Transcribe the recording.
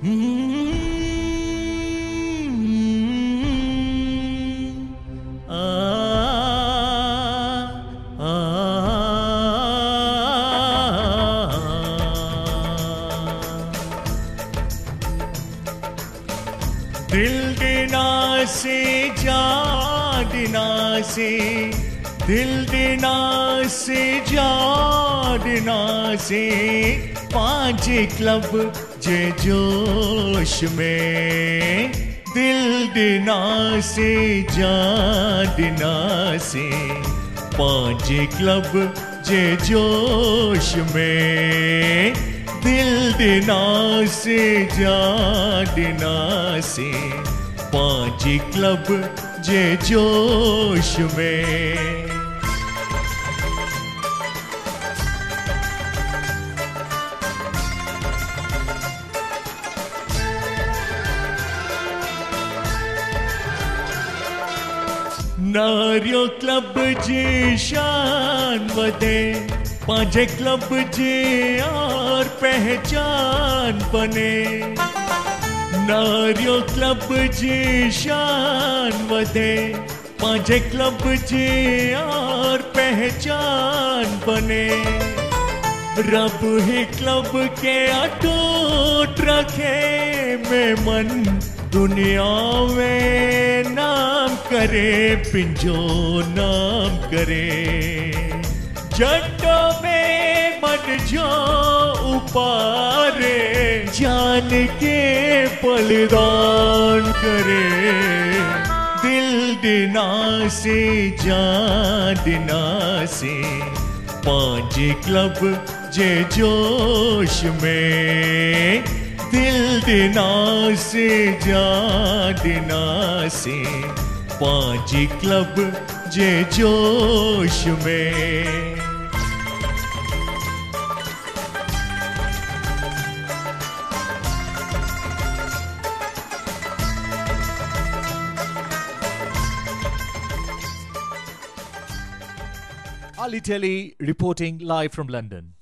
दिल देना से जान देना से, दिल देना से जान देना से, पांच क्लब जे जोश में। दिल देना से जान देना से, पांच क्लब जे जोश में। दिल देना से जान देना से, पांच क्लब जे जोश में। नारियो क्लब जी शान वधे, पांच क्लब जी और पहचान बने। नारियो क्लब जी शान वधे, पांच क्लब जी और पहचान बने। रब ही क्लब के अटूट रखे मेमन, दुनिया में नाम करे पिंजो नाम करे। जट्टों में मन जो उपारे, जान के बलिदान करे। दिल देना से जान देना से, पांच क्लब जे जोश में। दिल देना से जान देना से, पांच क्लब जे जोश में। Ali Telly reporting live from London.